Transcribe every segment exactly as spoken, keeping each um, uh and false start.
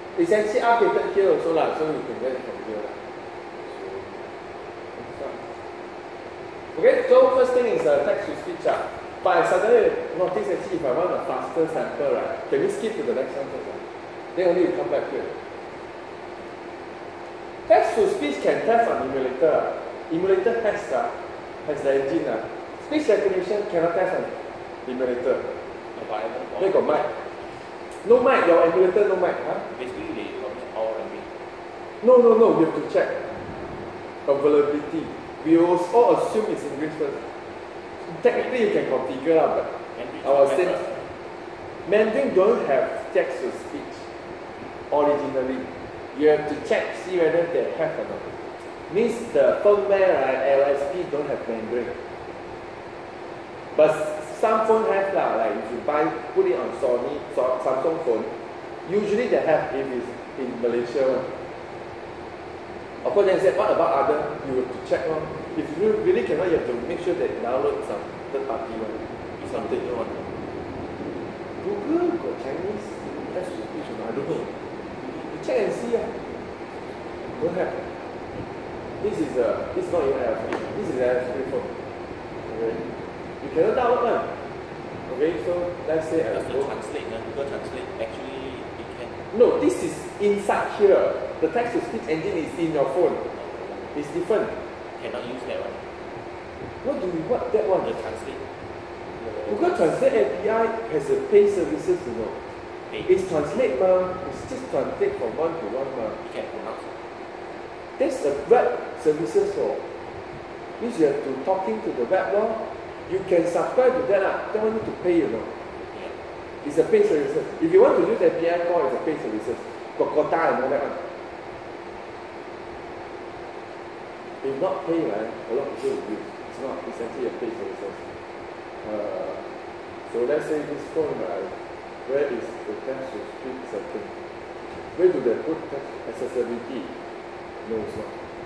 It's actually updated here also lah, so you can get it from here lah. Okay, so first thing is uh, text to speech. Uh. But I suddenly notice actually if I want a faster sample, right, can we skip to the next one first? Uh? Then only you come back here. Text to speech can test on emulator. Emulator has, uh, has the engine. Uh. Speech recognition cannot test on emulator. Where got mic? No mic, your emulator no mic. Huh? Basically, they publish all language. No, no, no, you have to check availability. We all assume it's English first. Technically, you can configure out, but I was saying Mandarin don't have text to speech originally. You have to check, see whether they have or not. Means the firmware, right, L S P don't have Mandarin. But some phone have lah, like if you buy, put it on Sony, Samsung phone, usually they have if it's in Malaysia. Of course, then said, what about other? You have to check on. If you really cannot, you have to make sure that you download some third party one. Something you want. Google got Chinese text to speech, I don't know. You check and see. Uh. Don't have. This is a. This is not even L S P. This is L S P phone. Okay. You cannot download one. Okay, so let's say I Does the go. translate, uh, Google Translate actually it can. No, this is inside here. The text to speech engine is in your phone. It's different. Cannot use that one. What do you what that one? The translate. Google Translate A P I has a pay services, you know. Pay. It's translate ma. It's just translate from one to one ma. You can pronounce. That's the web services for. Means you have to talking to the web law. You can subscribe to that lah. Don't need to pay, you know. Yeah. It's a pay services. If you want to use A P I call, it's a pay services. Got quota and all that one. If not pay, right, a lot of people will use. It's not essentially a pay services. Uh, so let's say this phone, right, where is the text to speech setting? Where do they put text accessibility? No, it's not.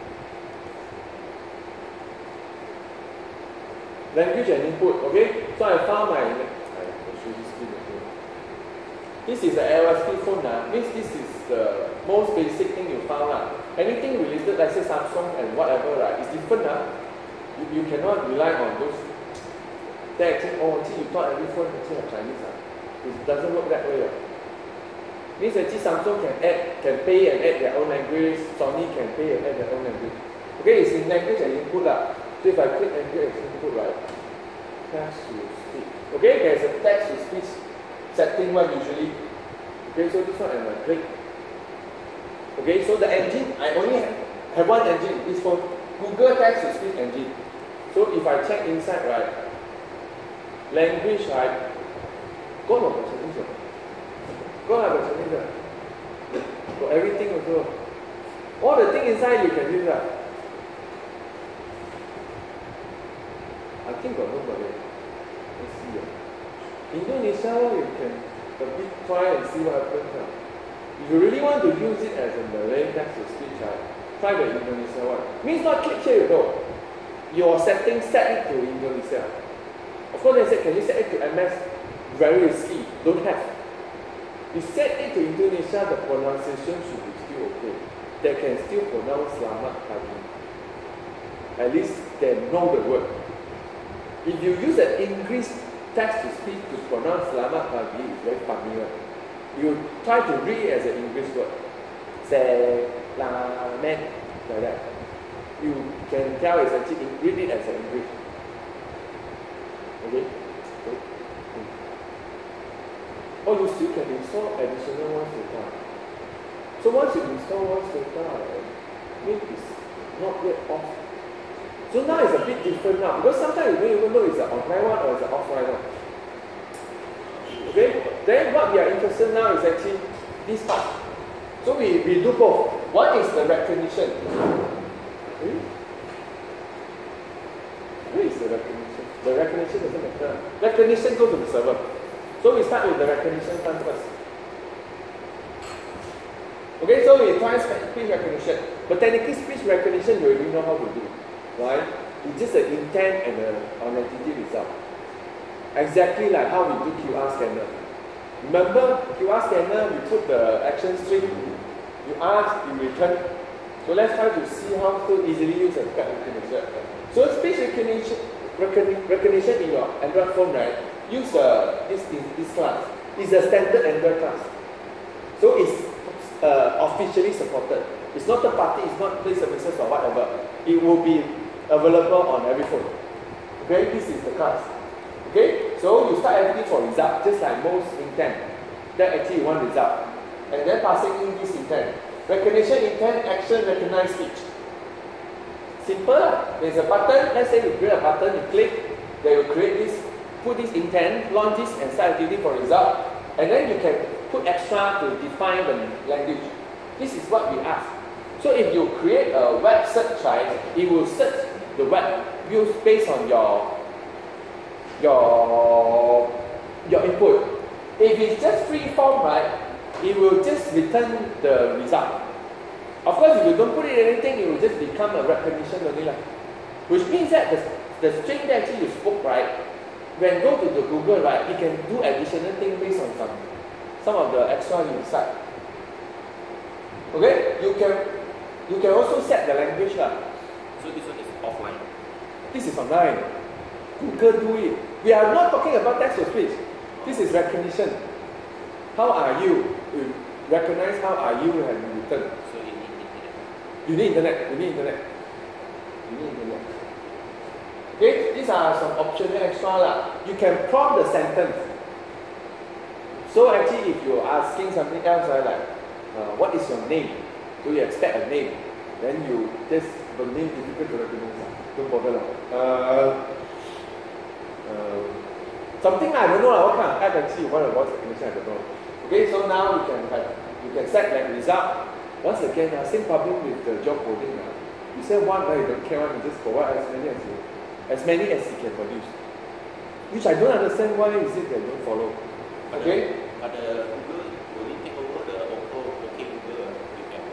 Language and input, okay? So I found my, I will show this screen again. This is the L S P phone now. This, this is the most basic thing you found lah. Anything related, like say Samsung and whatever, right, it's different lah. You, you cannot rely on those. They actually, oh, actually you thought every phone actually have Chinese ah. It doesn't work that way. Ah. Means actually Samsung can add, can pay and add their own language. Sony can pay and add their own language. Okay, it's in language and input lah. So if I click language and input, right, text to speech. Okay, there's a text to speech setting one usually. Okay, so this one I'm going to click. Okay, so the engine, I only have, have one engine, this phone, Google text to speech engine. So if I check inside, right, language, right, go on the Chinese. Go on the Chinese. For everything also. All the thing inside you can use that. I think got nobody. Let's see. Indonesia, you can a bit try and see what happens. If you really want to use it as a Malay text to speech, right, try the Indonesia one. Means not click here, you know. Your setting, set it to Indonesia. Of course, they said, can you set it to M S? Very risky. Don't have. You set it to Indonesia, the pronunciation should be still okay. They can still pronounce Selamat Pagi. At least they know the word. If you use an English text to speech to pronounce Selamat Pagi, it's very familiar. You try to read it as an English word. Selamat, like that. You can tell it's actually, read it as an English. Okay? Oh, you still can install additional ones later. So once you install ones later, right, maybe it's not yet off. So now it's a bit different now, because sometimes you don't even know it's an online one or it's an offline one. Okay? Then what we are interested now is actually this part. So we, we do both. One is the recognition. Okay? Where is the recognition? The recognition doesn't matter. Recognition goes to the server. So we start with the recognition time first. Okay, so we try speech recognition. But technically speech recognition you already know how to do. Why? It's just an intent and an entity result. Exactly like how we do Q R scanner. Remember, Q R scanner, we put the action string, you ask, you return. So let's try to see how to easily use a speech recognition. So speech recognition, recognition, recognition in your Android phone, right? Use uh, this, this class. It's a standard Android class. So it's uh, officially supported. It's not a party, it's not play services or whatever. It will be available on every phone. Okay, this is the class. Okay, so you start everything for result, just like most intent. That actually you want result. And then passing in this intent. Recognition intent, action, recognize speech. Simple. There's a button. Let's say you create a button, you click, they will create this, put this intent, launch this, and start activity for result. And then you can put extra to define the language. This is what we ask. So if you create a web search, right, it will search the web views based on your your your input. If it's just free form, right, it will just return the result. Of course, if you don't put in anything, it will just become a recognition only, like. Which means that the, the string that actually you spoke, right, when go to the Google, right, it can do additional things based on some some of the extra inside. Okay, you can you can also set the language, lah. So this one is offline. This is online. Google do it. We are not talking about text to speech. This is recognition. How are you? You recognize how are you and you return. So you need internet. You need internet. You need internet. You need internet. Okay, these are some optional extra lah. You can prompt the sentence. So actually, if you're asking something else, right, like, uh, what is your name? So you expect a name. Then you just, the name difficult to recognize. Don't bother lah. Uh, uh, something I don't know lah. What kind of app actually you want to watch recognition? I don't know. Okay, so now you can have, you can set like result. Once again, uh, same problem with the job coding. Uh. You say one, right, you don't care one, you just provide as many as you, as many as you can produce. Which I don't understand why is it that you don't follow. But Okay? The, but the Google will it take over the Oppo, OK Google? You can.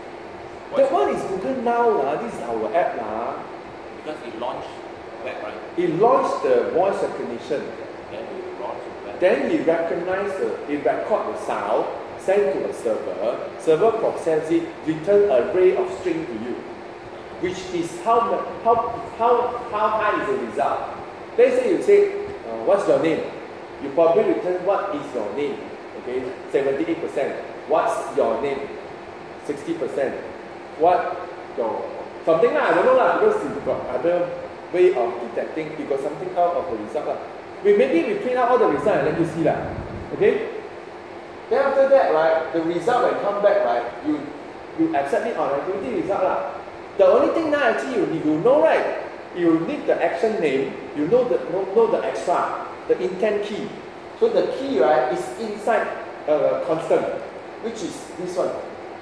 That one is Google Now lah. This is our app lah. Because it launched web, right? It launched the voice recognition. Then it launched web. Then he recognized the, he record the sound, send to a server, server process it, return an array of string to you, which is how how how how high is the result. Let's say you say, uh, what's your name? You probably return what is your name. Okay, seventy-eight percent. What's your name? sixty percent. What your something lah, I don't know lah, because you've got other way of detecting, you got something out of the result lah. We maybe we print out all the result and let you see lah. Okay? Then after that, right, the result when come back, right, you you accept it on activity result lah. The only thing now actually you need, you know, right, you need the action name, you know the know, know the extra, the intent key. So the key, right, is inside a constant, which is this one.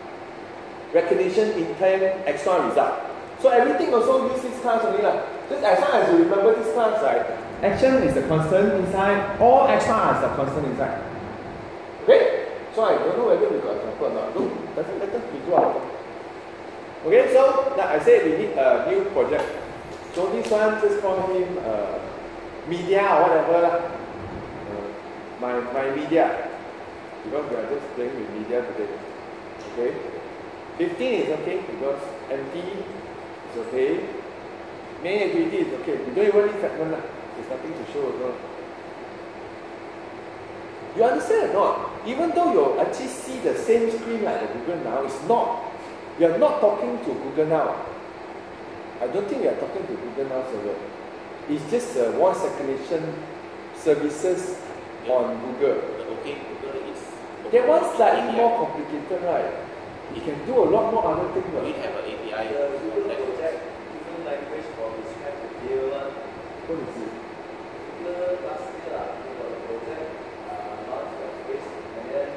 Recognition, intent, extra result. So everything also use this class only lah. Just as long as you remember this class, right? Action is the constant inside, all extra is the constant inside. Okay? So I don't know whether we got example or not. Look, doesn't matter, we do our work. Okay, so like I said, we need a new project. So this one, just call him uh, media or whatever lah. Uh, my my media. Because we are just playing with media today. Okay? fifteen is okay because empty is okay. Main activity is okay. We don't even need fragment lah. There's nothing to show as well. You understand or not? Even though you actually see the same screen like the Google Now, it's not. We are not talking to Google Now. I don't think we are talking to Google Now server. It's just a voice recognition services Yeah. on Google. The OK Google is. That one's slightly more complicated, right? You can do a lot more other things. We Right? have an A P I. The Google project, different language for describe the deal one. What is it? Google last year, uh, got a project, uh, launch the phrase, and then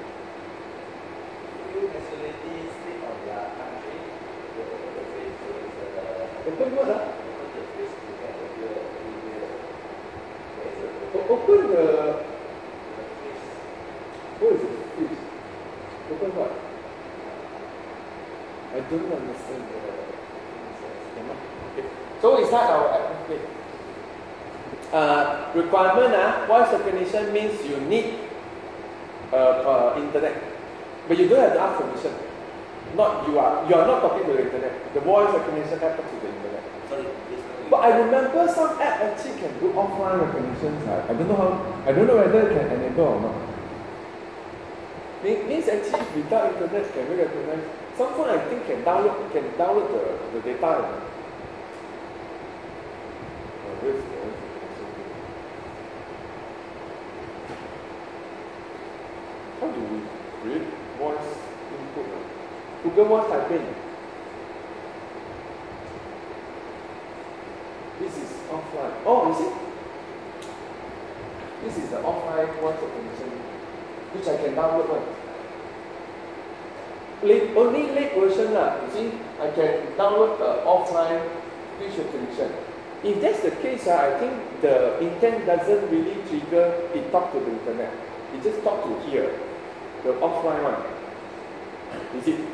few nationalities speak on their country, they open the phrase, so it's a, Open what? Ah? open the phrase to get the deal, deal. There is a O- project, Open the. the phrase. What is it? Please. Open what? I don't understand the. Okay. So we start our okay. Uh, requirement, uh, voice recognition means you need uh, uh, internet. But you don't have to ask permission. Not you are you are not talking to the internet. The voice recognition app talks to the internet. Sorry, please. But I remember some app actually can do offline recognitions. I, I don't know how I don't know whether it can enable or not. Mean- Means actually without internet can we recognize some phone I think can download can download the, the data. You know. Oh, where's the voice recognition? How do we create voice input? uh? Google Voice typing. This is offline. Oh, you see? This is the offline voice recognition, which I can download one. Late, only late version lah. You see, I can download the offline speech recognition. If that's the case, uh, I think the intent doesn't really trigger it talk to the internet. It just talk to here, the offline one. Is it?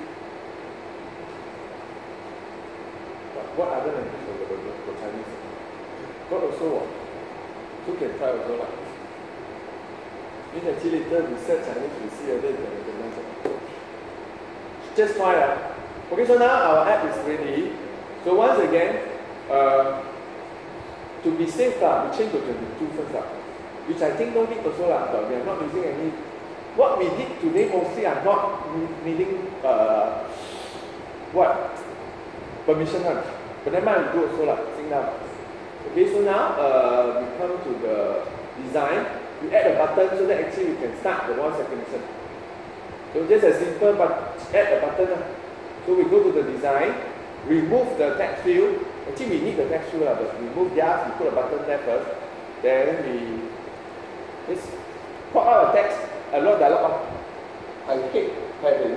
What, what other language for, for, for Chinese? Got also what? So can try also lah. Means actually later we set Chinese, we see whether it can recognize it. Just try lah. Okay, so now our app is ready. So once again, uh, to be safe lah, we change to twenty-two first lah. Which I think no need also lah, but we are not using any. What we did today mostly are not needing uh, what? Permission one. But then we do also lah, sing now. Okay, so now uh, we come to the design. We add a button so that actually we can start the voice recognition. So just a simple but add a button. Uh. So we go to the design, remove the text field. Actually we need the text field, uh, but remove yes, we put a button there first. Then we just pop out a text, a lot dialog. I hate having.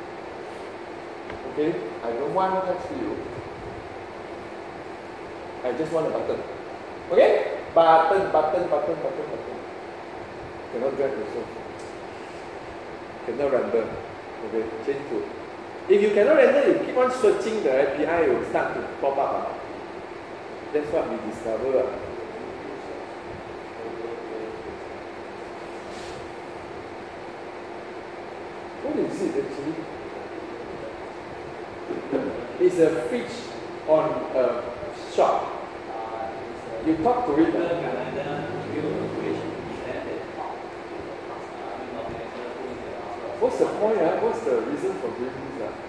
Okay, I don't want text field. I just want a button. Okay? Button, button, button, button, button. Cannot drag also. Cannot render. Okay, change to. If you cannot render, you keep on searching the A P I, it will start to pop up. Uh. That's what we discover. Uh. What is it actually? It's a fridge on a shop. You talk to it. Uh. What's the point? Uh? What's the reason for doing this? Uh?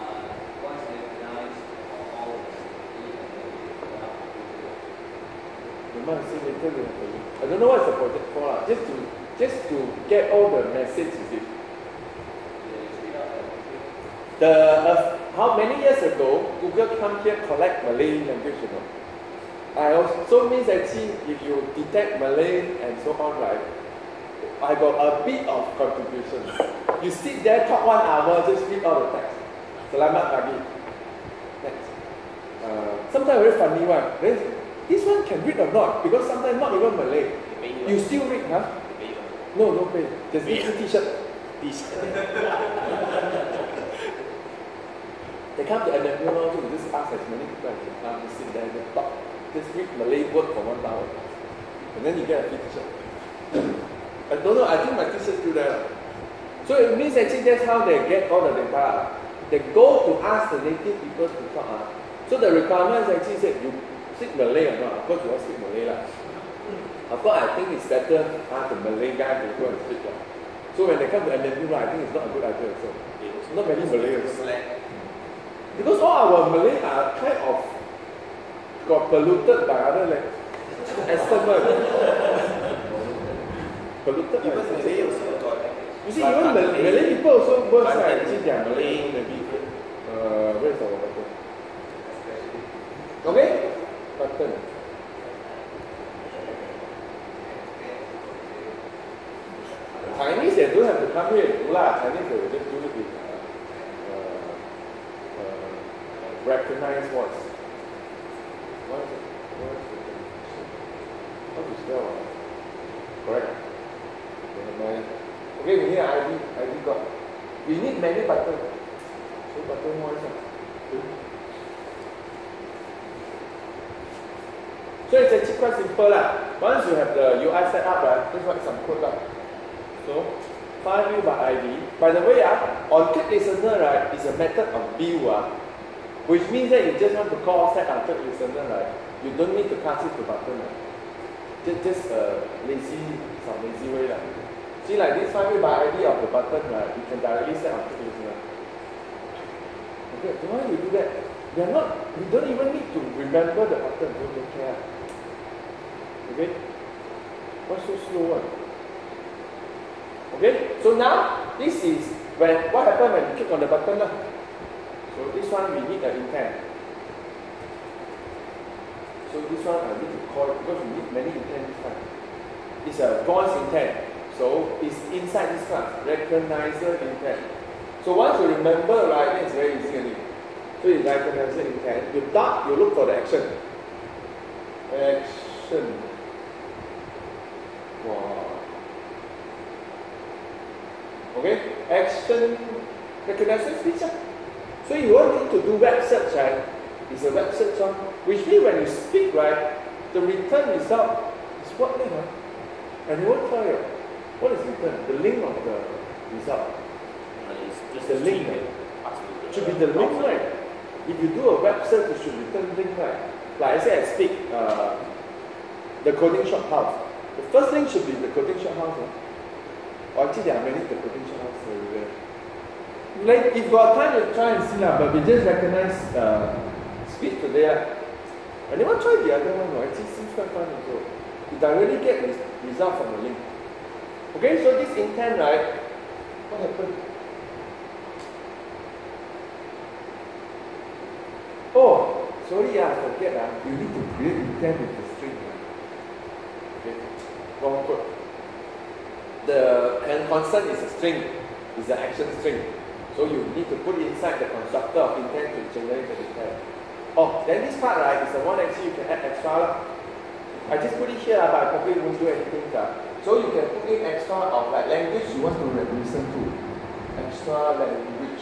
I don't know what's the project for. Uh. Just to just to get all the message, is it? The uh, how many years ago Google come here collect Malay language, you know? I also means actually if you detect Malay and so on, right? I got a bit of contribution. You sit there, talk one hour, just read all the text. Selamat pagi. Next. Uh, sometimes very funny one. Then, this one can read or not? Because sometimes not even Malay. You still read, huh? No, don't pay. Just give you t-shirt. T-shirt. They come to N M U now, so you just ask as many people as you come, just sit there, just talk. Just read Malay word for one hour. And then you get a free t-shirt. I don't know, I think my t-shirt still there. So it means actually that's how they get all the data. They go to ask the native people to talk. Uh. So the requirements actually said you speak Malay or not. Of course you all speak Malay. lah. Of course I think it's better ask the Malay guy to go and speak. Uh. So when they come to N M U, I think it's not a good idea also. Not many Malay also. Because all our Malay are kind of got polluted by other like accent. Polluted by Malay also. You see, even Malay, Malay people also worse, right? Actually, they are Malay, maybe. Uh, where's our button? Okay? Button. Chinese, they don't have to come here and do lah. Chinese, they will just do it with uh, uh, recognized voice. What is it? What is it? How to spell? Correct? Okay, we need an I D, I D got. We need many buttons. So button voice. So it's actually quite simple lah. Once you have the U I set up, right, just write some code lah. So find view by I D. By the way, uh, on click listener, right, is a method of view, uh, which means that you just want to call set on click listener, right? You don't need to cast it to button. Right? Just, just uh, lazy, some lazy way. Right? See, like this find view by I D of the button, right? You can directly set on click listener. Okay, so why you do that? We are not, we don't even need to remember the button, don't, don't care. Okay? What's so slow? One? Okay, so now this is when what happens when you click on the button. Lah. So this one we need an intent. So this one I need to call it because we need many intent this time. It's a voice intent. So it's inside this class, recognizer intent. So once you remember, right, then it's very easy only. So you recognizer intent. You dot, you look for the action. Action. Wow. Okay, action recognition speech. So you want it to do web search, right? It's a web search one, which means when you speak, right, the return result is what name, huh? And you won't tell you what is return, the link of the result. Uh, it's just The link, right? It should be the link, right? If you do a web search, you should return link, right? Like I say, I speak uh, the coding shop house. The first link should be the coding shop house, huh? Or actually, there are many coding shop houses everywhere. Like, if you got time, you try and see lah. But we just recognize uh, speech today. Uh. And you want to try the other one, no? Actually, seems quite fun also. You directly get this result from the link. Okay, so this intent, right? What happened? Oh, sorry, I uh, forget. Uh, you need to create intent with the string. Uh. Okay, wrong code. The and constant is a string, is an action string. So you need to put inside the constructor of intent to generate the intent. Oh, then this part, right, is the one actually you can add extra. Lah. I just put it here, but I probably won't do anything. Uh. So you can put in extra of like language you want to listen to. Extra language.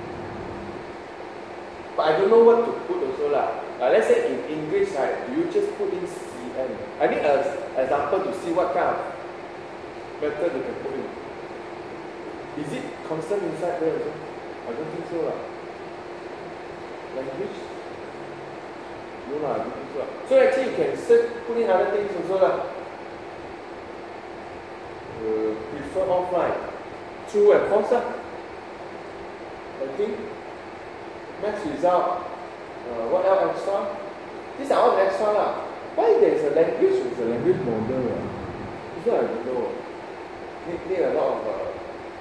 But I don't know what to put also. Lah. Uh, let's say in English, right, you just put in C N. I need an example to see what kind of method you can put in. Is it constant inside there also? I don't think so. Lah. Language? No, lah, I don't think so. So actually you can set, put in other things also. Lah. Uh, prefer offline. True and false. Lah. I think. Max result. Uh, what else extra? These are all the extra. Lah. Why there is a language with a language model? Uh? This one I don't know. Need, need a lot of uh,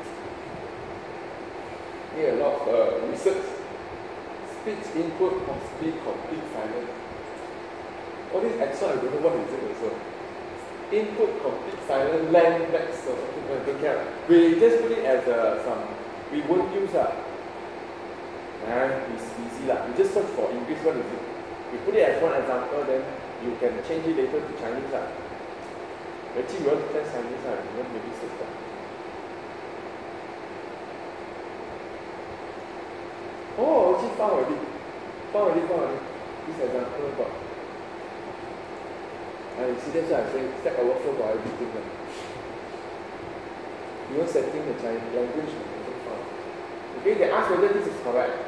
need a lot of uh, research. Speech input must be complete silent. All these extra I don't know what is it also. Input complete silent land max or something. I don't care. We just put it as uh, some we won't use uh. Nah, it's easy lah. We just search for English, what is it? We put it as one example, then you can change it later to Chinese lah. Actually, you want to test Chinese, right? You want maybe six. Oh, actually found already. Found already, found already. This example got. I see that's why I say Stack Overflow for everything. Right? You want setting the Chinese language, you found. Okay, they ask whether this is correct.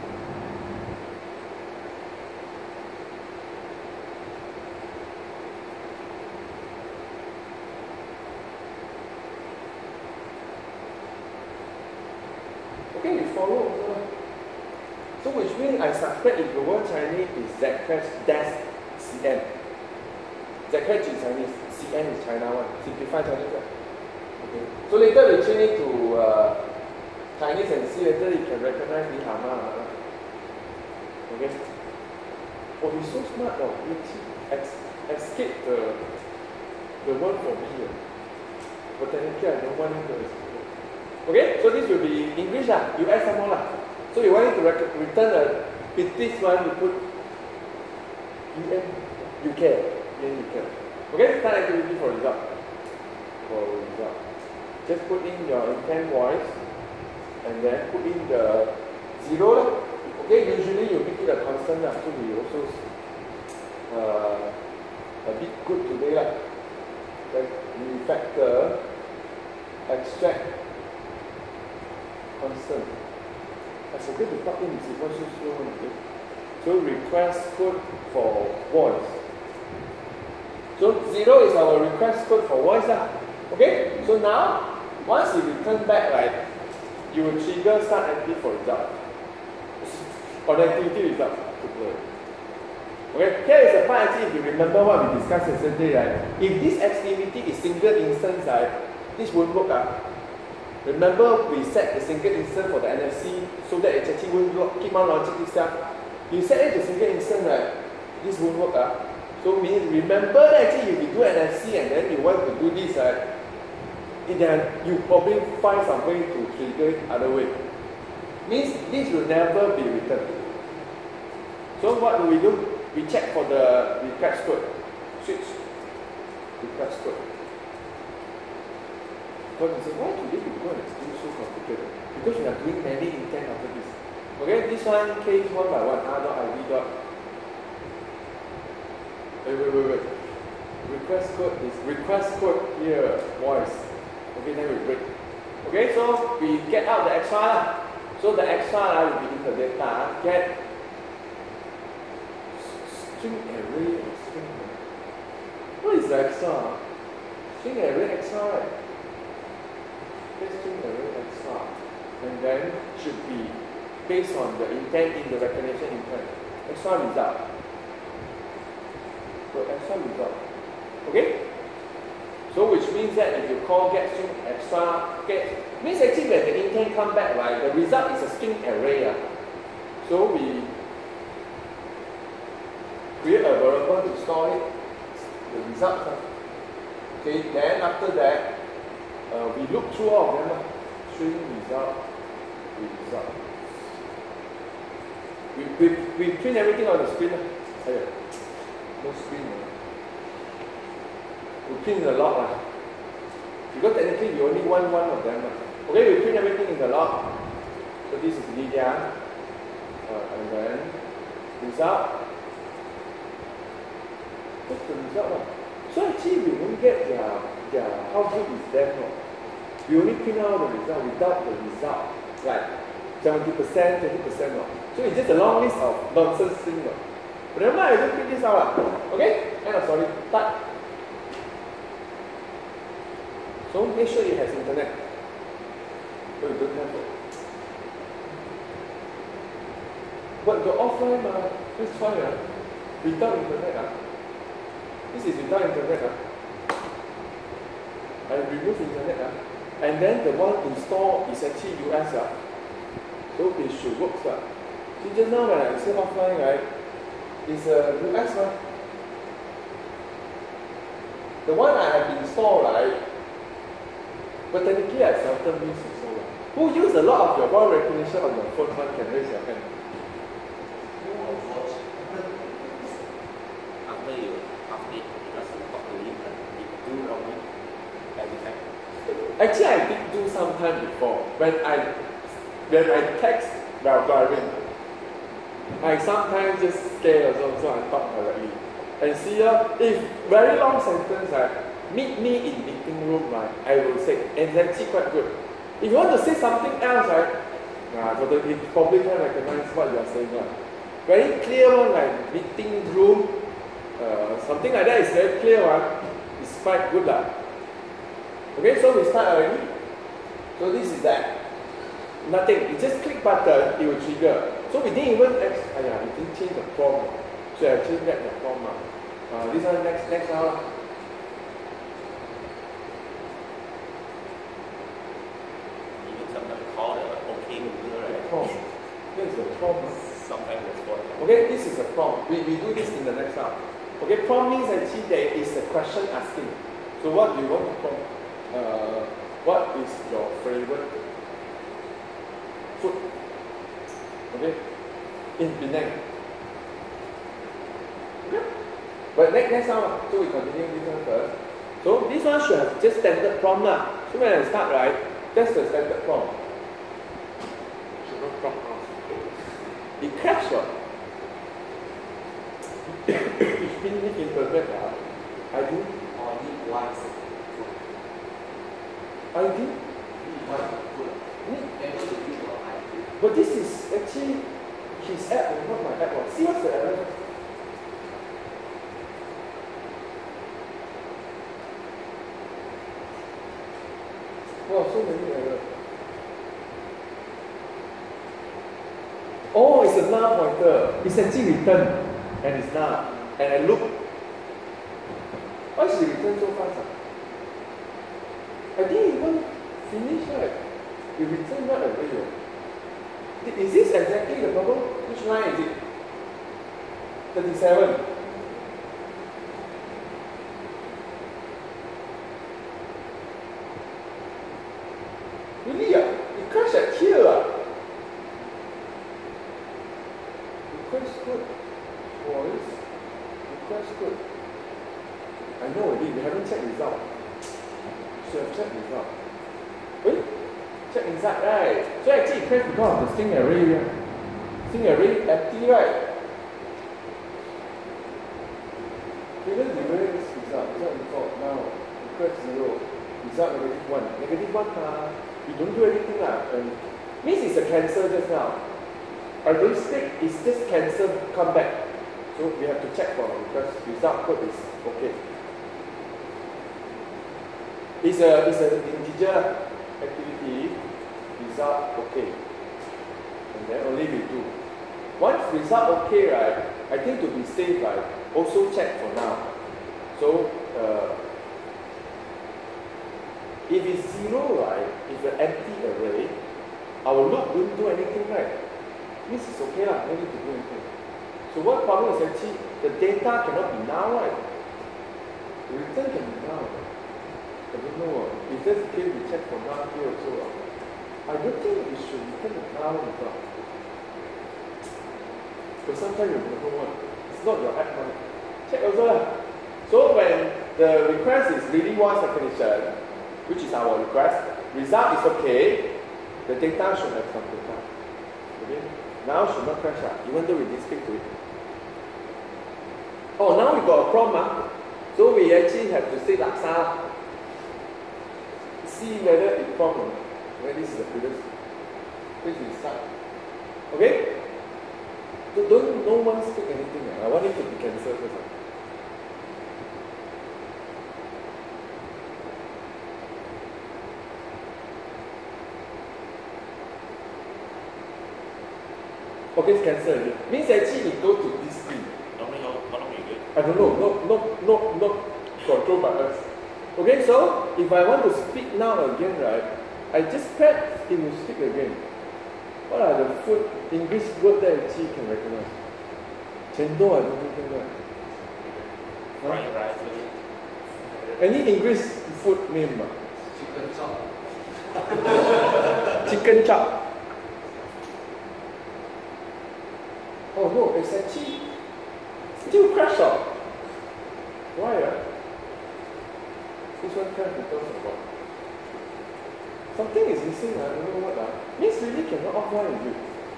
Okay, you follow also. So which means I suspect if the word Chinese is Zcrash dash C N. Zcrash is Chinese, C N is China one. Simplified Chinese. Right? Okay. So later we change it to uh, Chinese and see later you can recognize Li Hama. Okay. Oh, he's so smart though. He escape the the word for me. But technically I don't want him to escape. Okay, so this will be English lah. You add some more lah. So you want it to return a with this one you put U N U K. U N U K. Okay, start activity for result. For result. Just put in your intent voice and then put in the zero lah. Okay, usually you make it a constant lah. So we also uh, a bit good today lah. Then refactor, extract constant. I forget to plug in, it's so slow. Okay? So request code for voice. So zero is our request code for voice. Uh. Okay? So now, once you return back, right, you will trigger start empty for result. Connectivity result. Okay, here is the part actually, if you remember what we discussed yesterday, right? If this activity is single instance, right, this won't work. Uh. Remember, we set the single instance for the N F C so that it actually won't work, keep on launching itself. You set it to single instance, right? This won't work. Uh. So means remember that actually if you do N F C and then you want to do this, right? Then you probably find some way to trigger it other way. Means this will never be returned. So what do we do? We check for the request code. Switch. Request code. Because you say, why today you go and do so complicated? Because we are doing many intent after this. Okay, this one case one by one, r dot id dot. Wait, wait, wait, wait. Request code is request code here, voice. Okay, then we break. Okay, so we get out the extra. So the extra will be in the data. Get string array or string array. What is the extra? String array extra, right? Get string array extra. And then should be based on the intent in the recognition intent. Extra result. So extra result. Okay? So which means that if you call get string extra, get means actually when the intent come back, right, the result is a string array. Uh. So we create a variable to store it, the result. Uh. Okay, then after that, uh, we look through all of them. Uh. String result, result. We, we, we print everything on the screen. Uh. Okay. No screen. Uh. We print the log. Uh. Because technically we only want one of them. Uh. Okay, we print everything in the log. So this is Lydia. Uh, and then result. What's the result? Uh? So actually we won't get their, their how good is them. No? We only print out the result without the result. Like seventy percent, twenty percent. No? So it's just a long list of nonsense things. No? But remember, I just print this out. Uh. Okay? End of story. Start. So make sure it has internet. Oh, you don't have it. But the offline, uh, let's try uh, without internet. Uh. This is without internet. Uh. I remove internet. Uh. And then the one installed is actually U S. Uh. So it should work. Uh. See, just now when I say offline, right, it's uh, U S. Uh. The one I have installed, right, but technically I seldom use it so long. Who use a lot of your voice recognition on your phone? One can raise your hand. After you update, because you got to leave and you do wrongly every time. Actually, I did do some time before. When I when I text while driving, I sometimes just stay also, so I talk directly. And see, uh, if very long sentence, right, meet me in meeting room, right, I will say, and it's actually quite good. If you want to say something else, right, nah, so the, it probably can recognize what you are saying. Right. Very clear one, like meeting room, uh, something like that is very clear one. It's quite good. Lah. Okay, so we start already. So this is that. Nothing. You just click button, it will trigger. So we didn't even, ah, yeah, we didn't change the prompt. So I changed back the prompt. Uh, this one next, next now. Call the OK Google, right? Prompt. This is the prompt. Sometimes it's for okay, this is a prompt. We, we do this in the next round. Okay, prompt means actually there is a question asking. So what do you want to prompt? Uh, what is your favorite food? Okay, in Penang. Okay, but next next round. So we continue this one first. So this one should have just standard prompt lah. So when I start, right, that's the standard prompt. It crashed. What? Ich bin nicht internet. I do. Only once. I do. Once. Able to But this is actually his app and not my app. See what's the error? Wow, so many errors. Oh, it's a null pointer. It's actually returned. And it's null. And I look. Why should it return so fast? Ah? I didn't even finish, right? It returned right away. Is this exactly the problem? Which line is it? thirty-seven. Really? Ah? It crashed at here. Ah? It crashed good. Boys. It crashed good. I know already. We haven't checked result. Should have checked result. Wait. Check inside, right? So actually it crashed because of the string array. Yeah? String array empty, right? We don't evaluate this result. Result default now. It crashed zero. Result negative one. Negative one, uh, you don't do anything. Uh, and means it's a cancel just now. I don't stick, it's just cancel, come back. So we have to check for because result code is okay. It's a it's an integer activity, result okay. And then only we do. Once result okay, right, I think to be safe, right, also check for now. So uh, if it's zero, right, if an empty array, our loop won't do anything, right? This is okay lah, no need to do anything. So what problem is actually the data cannot be null, right? The return can be null. I don't know. If that's the case, we check for null here also. I don't think it should return a null result. But sometimes you don't know what. It's not your app money. Check also lah. So when the request is really one definition, which is our request, result is okay, the data should have some data. Okay? Now should not crash out, even though we didn't speak to it. Oh, now we got a prompt. Huh? So we actually have to say laksa. See whether it prompt or not. Where this is the previous. Which we start. Okay? So don't no one speak anything. I want it to be cancelled first. Okay, it's cancelled again. Means actually it go to this screen. Normally, how, how long you get? I don't know, not, not, not, not controlled by us. Okay, so if I want to speak now again, right, I just press, it will speak again. What are the food English word that actually can recognize? Chendol, I don't think can right. Fried rice. Any English food name? Uh? Chicken chop. Chicken chop. Oh no, it's actually still crash out. Why? Uh? This one crashed because of what? Something is missing, I don't know what. Uh. Means really cannot offline is it?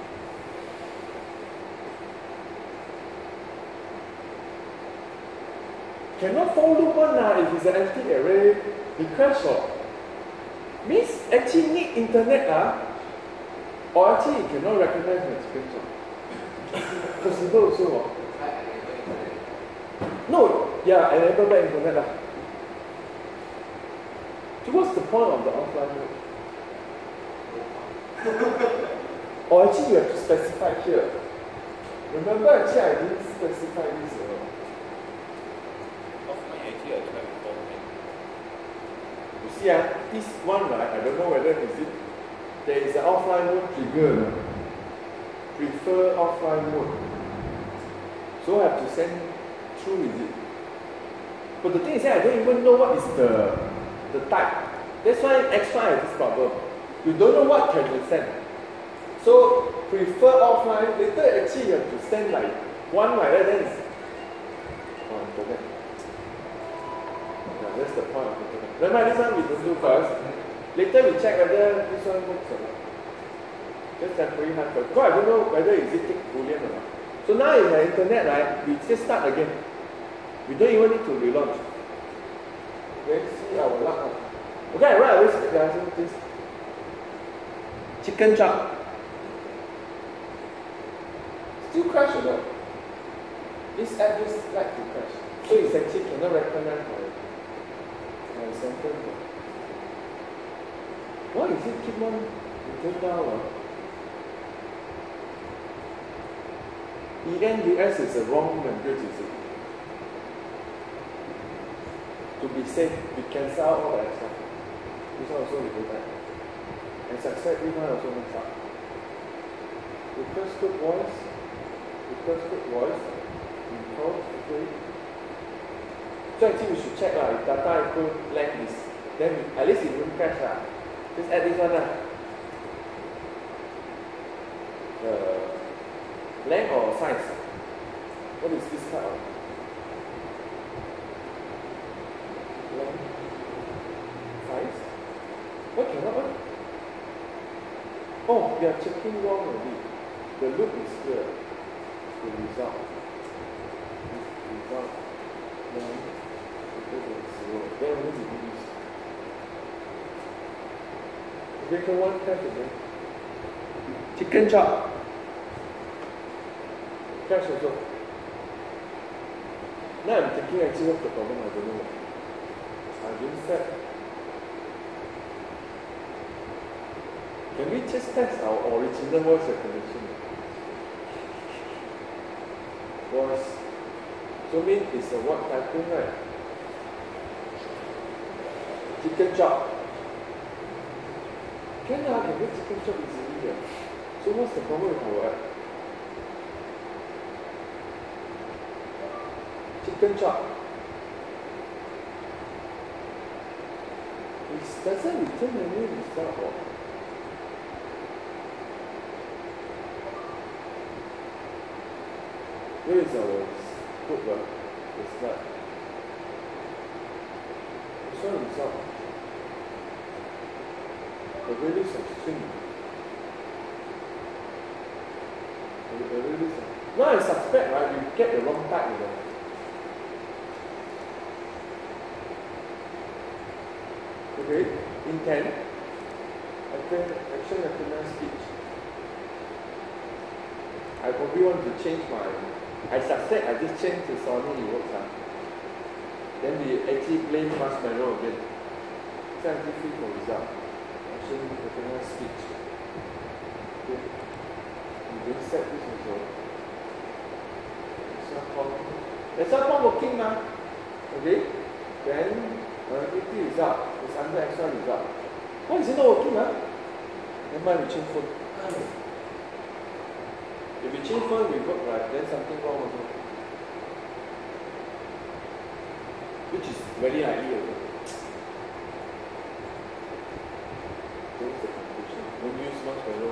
Cannot for loop one uh, if it's an empty array, it crash out. Means actually need internet uh, or actually it cannot recognize my chicken chop. Possible also. Uh. No, yeah, enable back internet lah. So what's the point of the offline mode? Or actually you have to specify here. Remember actually I didn't specify this. Uh. Offline actually I tried before. You see uh, this one right, I don't know whether is it, there is an offline mode trigger. Uh. Prefer offline mode. So I have to send through is it? But the thing is that I don't even know what is the the type. That's why extra has this problem. You don't know what can you send. So prefer offline. Later actually you have to send like one like that. Then it's oh, internet. Yeah, that's the point of internet. Remember this one we don't do first. Later we check whether this one works or not. Just temporary hand first. Because I don't know whether is it take boolean or not. So now in the internet, right, we just start again. We don't even need to relaunch. Okay, see our luck. Okay, right away, this chicken chop. Still crash or not? This app just like to crash. So it's actually cannot recognize my, my sentence. Why is it keep on going down? Uh? E N U S is a wrong language, is it? To be safe, we cancel out all that stuff. This one also we do that. And success, this one also mess up. Request good voice. Request good voice. Import, okay. So actually we should check lah, if data equal length is, then we, at least it won't crash lah. Just add this one lah. The length or size? What is this type of? Length? Size? What cannot one? Oh, we are checking wrong already. The loop is here. The result. Result. Then equal to zero. Then only we do this. Okay, can one crash again? Chicken chop. Crash also. Now I'm thinking actually what's the problem, I don't know. I didn't set. Can we just test our original voice recognition? Voice. So mean it's a what typing, right? Chicken chop. Can I can get chicken chop easily here. So what's the problem with our app? Chicken chop. It doesn't return any result. Or where is our code work? It's not. It's not result. The release of string. The, the release of. Now I suspect, right, you get the wrong type, you know. Okay, intent, action, action recognize speech. I probably want to change my, I suspect I just changed to Sony, it works out. Then we actually blame Marshmallow again. So I'm free for result. Action recognize speech. Okay. We didn't set this also. It's not called. It's not working now. Okay? Then Uh, fifty result is under extra result. Why is it not working? Huh? Never mind, we change phone. If we change phone, we work right, then something wrong also. Which is very ideal. There's the conclusion. Don't use much better.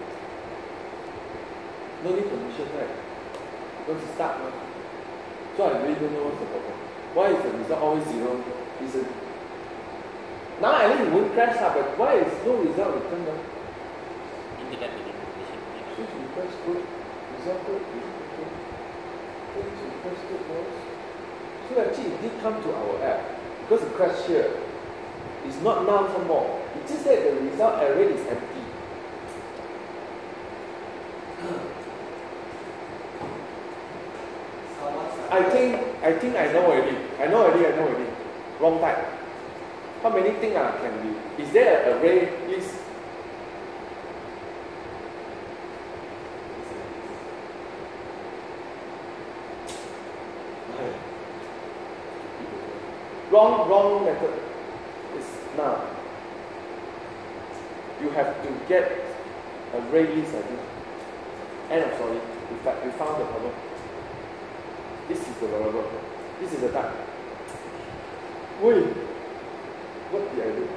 No need permission, right? Once you start, huh? So I really don't know what's the problem. Why is the result always zero? Is it now at least it won't crash up, but why is no result returned? Internet manipulation. Switch request code, result code, okay. Switch request code was. So actually it did come to our app because it crashed here. It's not now some more. It's just that the result array is empty. I think I think I know already. I know already, I know already. Wrong type. How many things uh, can be? Is there an array list? Wrong, wrong method. It's now. You have to get a array list, I think. End of story. In fact, we found the problem. This is the variable. This is the type. Wait, what did I do?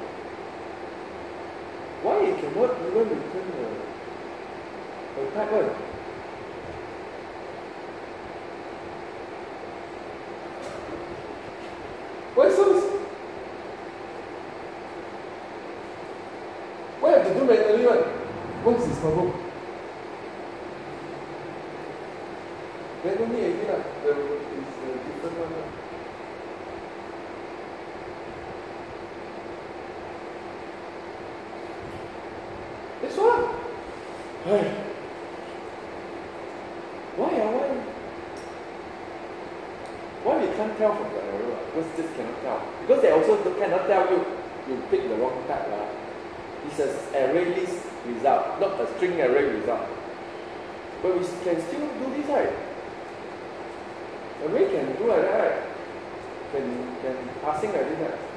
Why it cannot even return the, the type one? Why so? Why have to do manually one? What's this problem? Manually again, uh, the, is the different one. Uh. This one? Why? can't tell from the arrow, because just cannot tell. Because they also cannot tell you, you pick the wrong type. Right? It's an array list result, not a string array result. But we can still do this, right? Array can do like that, right? Can, can passing like this, right?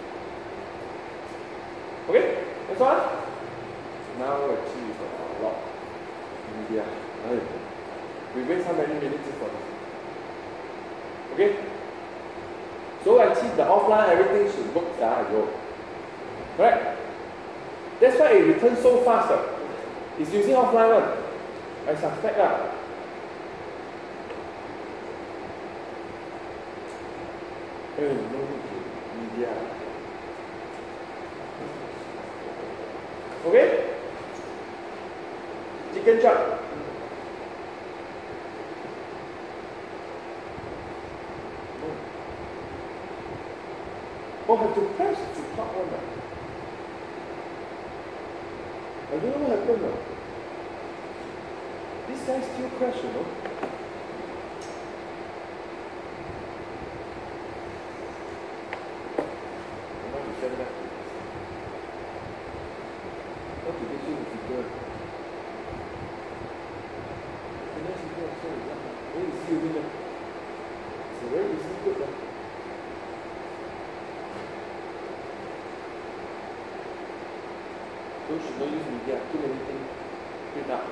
Okay, that's all. Now actually we got a lot media. We waste how many minutes for this? Okay? So actually the offline everything should work ah, yo. Right? That's why it returns so fast. Uh. It's using offline one. I suspect that. Hey, no need to media. Okay? Chicken chop. Oh, have to press to top one. I don't know what happened now. This guy still crashed, you know. I want to send that. What did they do with the girl? The next girl, sorry, where is he over there? So where is he good now? So should not use media, too many things print up.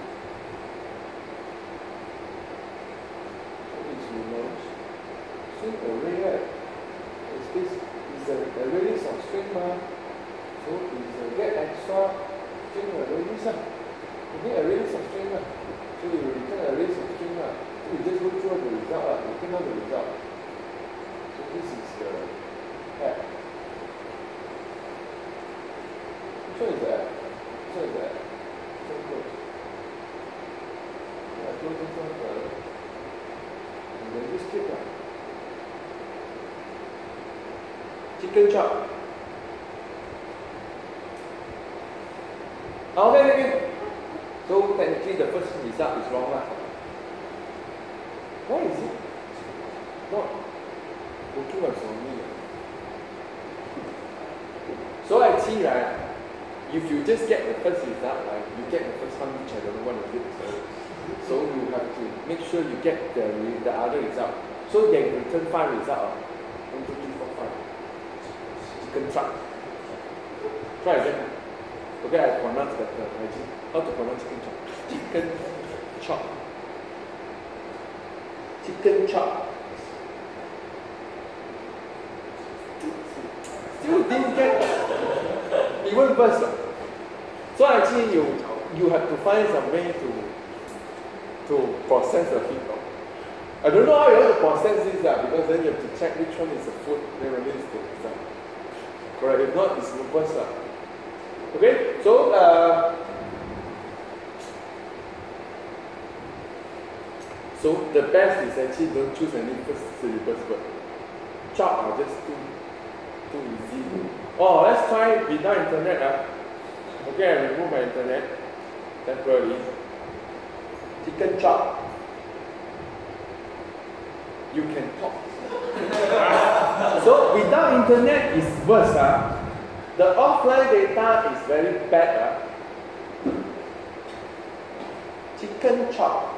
What is remote? String array, right? It's this is a array list of string ma. So it's a get extra string array list. You get array list of string ma. So you return array list of string ma. So you just go through the result, you print out the result. So this is the head. Which one is that? Which one is that? So close. Yeah, close this one first. And then just click on. Chicken chop. Okay, okay. So technically the first result is wrong lah. Why is it not working on me? So actually, right, if you just get the first result, right, you get the first one which I don't know what is it. So, so you have to make sure you get the the other result. So they return five results. One, two, three, four, five. Chicken chop. Try again. Okay, I pronounce better. Actually, how to pronounce chicken chop? Chicken chop. Chicken chop. Still didn't get even worse. So actually, you you have to find some way to to process the feedback. I don't know how you have to process this uh, because then you have to check which one is the food, then release the result. Correct. If not, it's worse. Uh. Okay, so uh, so the best is actually don't choose any first syllabus word. Chop are just too too easy to. Oh, let's try without internet. Uh. Okay, I remove my internet temporarily. Chicken chop. You can talk. So without internet is worse. Uh. The offline data is very bad. Uh. Chicken chop.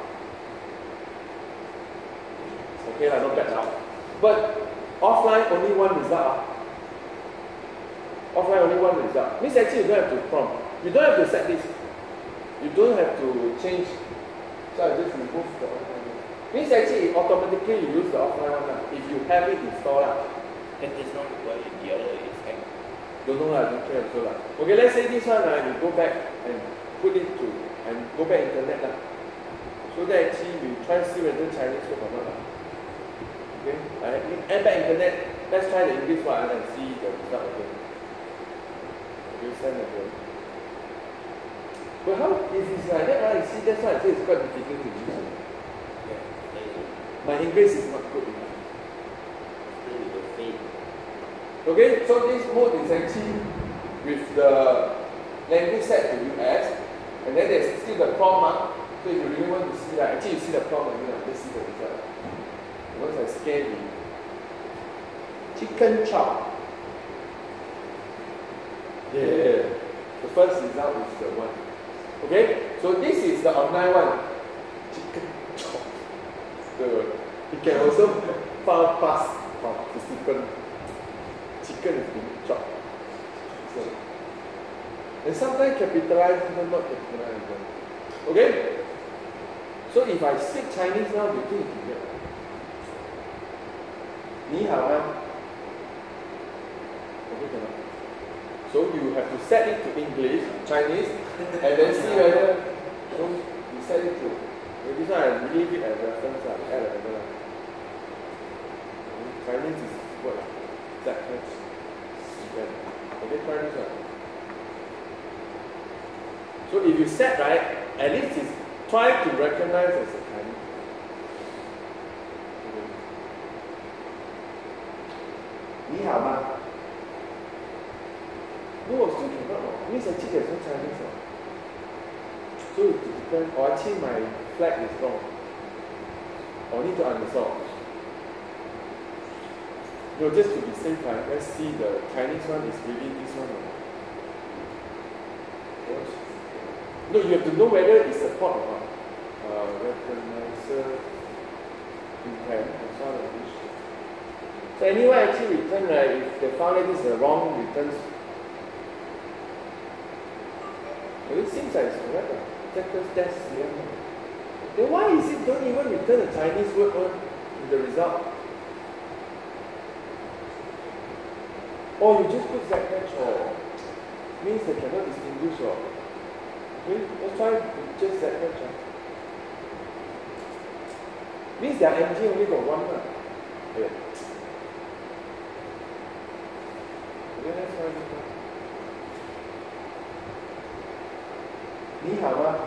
Okay, uh, not bad now. But offline only one result. Offline only one result. Means actually you don't have to prompt. You don't have to set this. You don't have to change. So I just remove the offline. Means actually automatically you use the offline one. Uh, if you have it installed. Uh. That is not what the other is like. Don't know lah, don't care also lah. Okay, let's say this one uh, you go back and put it to and go back internet lah. So that actually we try to see whether Chinese work or not lah. Okay, I add back internet. Let's try the English one and see the result again. Okay, send again. But how if it's like that, right? You see, that's why I say it's quite difficult to use. Yeah, my English is not good enough. still the same. Okay, so this mode is actually with the language set to U S, and then there's still the prompt. Uh, so if you really want to see that, actually you see the prompt again, just see the result. Because I scan the Chicken chop. Yeah. The first result is the one. Okay? So this is the online one. Chicken chop. The, you can also file pass participant. Chicken is being chopped. So, and sometimes capitalize, sometimes not capitalize. Okay? So if I speak Chinese now, do you think you can get? 你好吗? Okay, cannot. So you have to set it to English, Chinese, and then see whether. So you set it to. This one I leave it as reference. I add a level. Chinese is what? That much. Okay, try this one. So if you set right, at least it's try to recognize as a Chinese. Okay. 你好吗? No, still cannot. Means actually there's no Chinese. So it depends. Or actually my flag is wrong. Or need to uninstall. No, just to be safe, right? Let's see the Chinese one is really this one. No, you have to know whether it support or not. Uh, recognizer intent and so on. So anyway, actually return right, if they found that this is the wrong returns. Well, it seems like it's correct. Checkers test here. Then why is it don't even return a Chinese word on in the result? Or you just put Z H or means they cannot distinguish or let's try just Z H. Means their engine only got one one. Okay. Okay, let's try this one. 你好吗?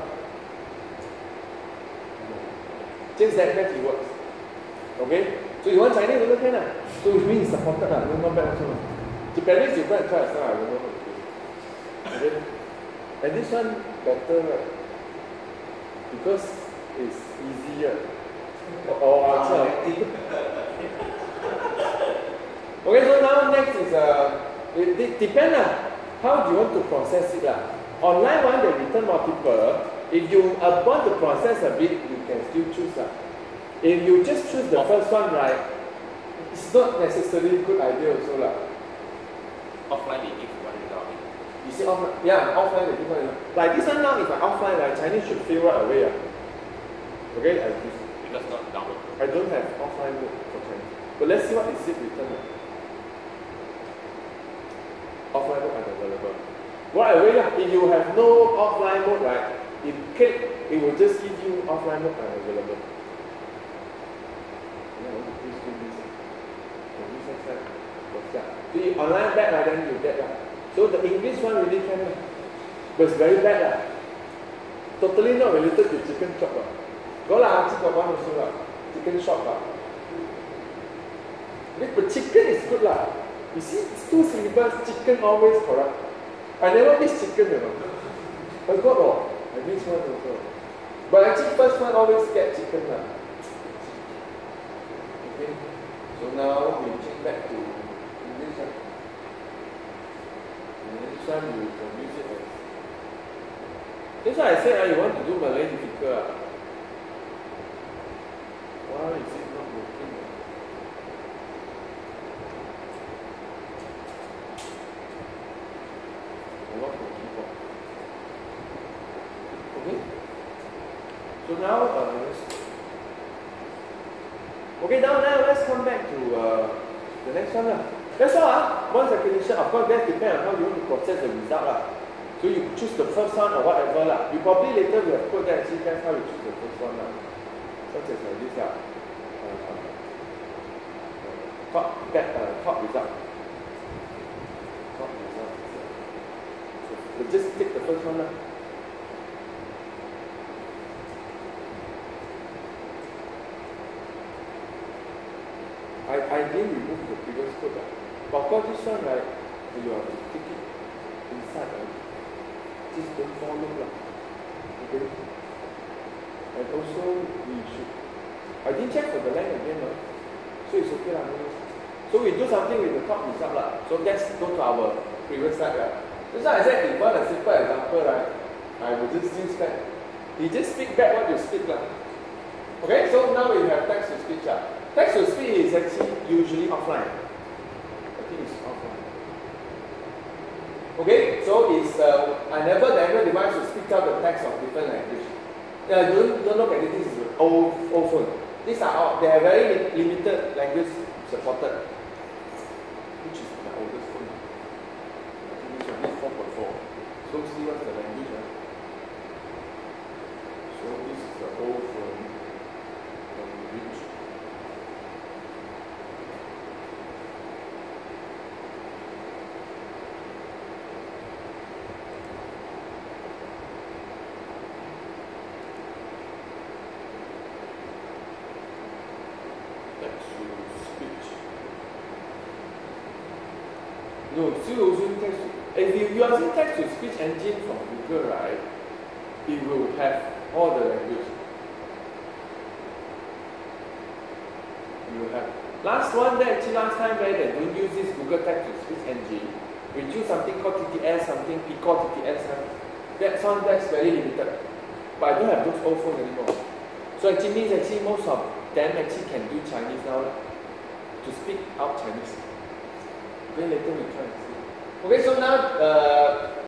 Just Z H it works. Okay? So you want Chinese also can. So it means supported. No, not bad also. Japanese you go and try as well, I don't know how to do. Okay? And this one better, right? Because it's easier. Or I'll try. Okay, so now next is uh, it, it depends on how do you want to process it. Uh. Online one they return multiple. If you uh, want to process a bit, you can still choose. Uh. If you just choose the first one, right, it's not necessarily a good idea also. Uh. Offline they give one result. You see offline? Yeah, offline they give one result. Like this one now, if I offline, like Chinese should fill right away. Uh. Okay, I, Because not download. I don't have offline mode for Chinese. But let's see what is it return. Uh. Offline mode unavailable. Right away, if you have no offline mode, right, if click, it will just give you offline mode unavailable. See, online bad, right, then you get that. So the English one really can, but it's very bad. Uh. Totally not related to chicken chop. Uh. Go lah, chicken one also lah. Chicken shop lah. But chicken is good lah. You see, it's two syllables, chicken always correct. I never miss chicken, you know. I got all. I miss one also. But actually, first one always get chicken lah. Okay. So now we change back to English. Uh. And this one you can use it as. That's why I said uh, you want to do Malay difficult. Uh. Why is it not working? A lot of keyboard. Okay? So now, uh, let's okay, now, now let's come back to uh, the next one. Uh. That's all. Uh. Once recognition, of course, that depends on how you want to process the result. Uh. So you choose the first one or whatever. Uh. You probably later will have put that and see that's how you choose the first one. Uh. Such as like this. Uh. Uh, uh, top, that, uh, top result. Top result. So just take the first one. Uh. I, I didn't remove the previous code. Uh. But of course, this one, right, you have to take it inside. Uh. Just don't follow. Uh. Okay. And also, we should. I didn't check for the length again. Uh. So it's okay. Uh. So we do something with the top result lah. So let's go to our previous slide. Right? That's why I said if you want a simple example, right? I will just use that. You just speak back what you speak lah. Okay, so now we have text to speech. Uh. Text to speech is actually usually offline. I think it's offline. Okay, so it's uh, enable the Android device to speak out the text of different language. Uh, don't, don't look at it, this is an old, old phone. These are all, they are very limited language supported. Which is the oldest phone? I think this one is four point four. So see what's the language. Uh? So this is the old phone. Language. No, still using text to, if you are using text to speech engine from Google, right, it will have all the language. You will have. Last one, that actually last time where they don't use this Google text to speech engine, we use something called T T S, something Pico T T S. Huh? That one that's very limited. But I don't have those old phones anymore. So actually means actually most of them actually can do Chinese now to speak out Chinese. Okay, later we try and see. Okay, so now uh,